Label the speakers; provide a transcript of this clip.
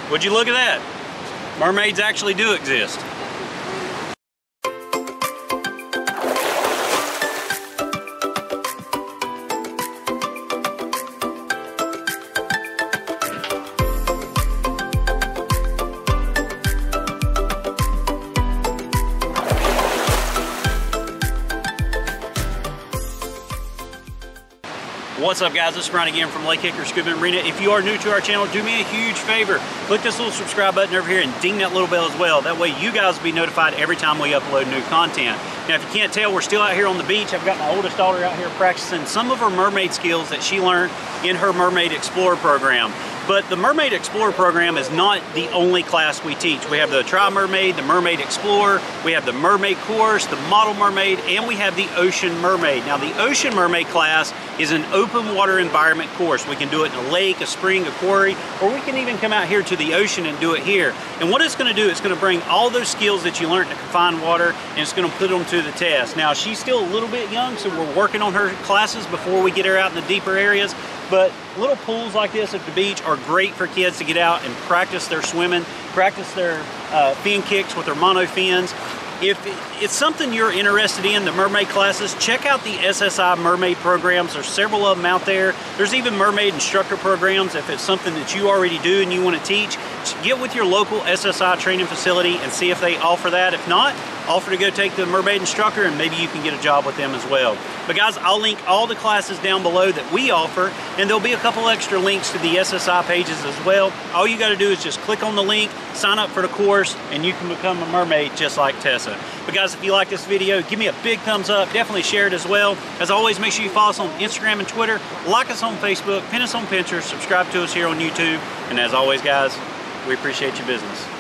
Speaker 1: Would you look at that? Mermaids actually do exist. What's up, guys? This is Brian again from Lake Hickory Scuba and Marina. If you are new to our channel, do me a huge favor. Click this little subscribe button over here and ding that little bell as well. That way you guys will be notified every time we upload new content. Now, if you can't tell, we're still out here on the beach. I've got my oldest daughter out here practicing some of her mermaid skills that she learned in her Mermaid Explorer program. But the Mermaid Explorer program is not the only class we teach. We have the Tri-Mermaid, the Mermaid Explorer, we have the Mermaid course, the Model Mermaid, and we have the Ocean Mermaid. Now, the Ocean Mermaid class is an open water environment course. We can do it in a lake, a spring, a quarry, or we can even come out here to the ocean and do it here. And what it's going to do, it's going to bring all those skills that you learned in confined water, and it's going to put them to the test. Now, she's still a little bit young, so we're working on her classes before we get her out in the deeper areas. But little pools like this at the beach are great for kids to get out and practice their swimming, practice their fin kicks with their mono fins. If it's something you're interested in, the mermaid classes, check out the SSI mermaid programs. There's several of them out there. There's even mermaid instructor programs. If it's something that you already do and you want to teach, get with your local SSI training facility and see if they offer that. If not, offer to go take the mermaid instructor and maybe you can get a job with them as well. But guys, I'll link all the classes down below that we offer, and there'll be a couple extra links to the SSI pages as well. All you got to do is just click on the link, sign up for the course, and you can become a mermaid just like Tessa. But guys, if you like this video, give me a big thumbs up. Definitely share it as well. As always, make sure you follow us on Instagram and Twitter, like us on Facebook, pin us on Pinterest, subscribe to us here on YouTube. And as always, guys, we appreciate your business.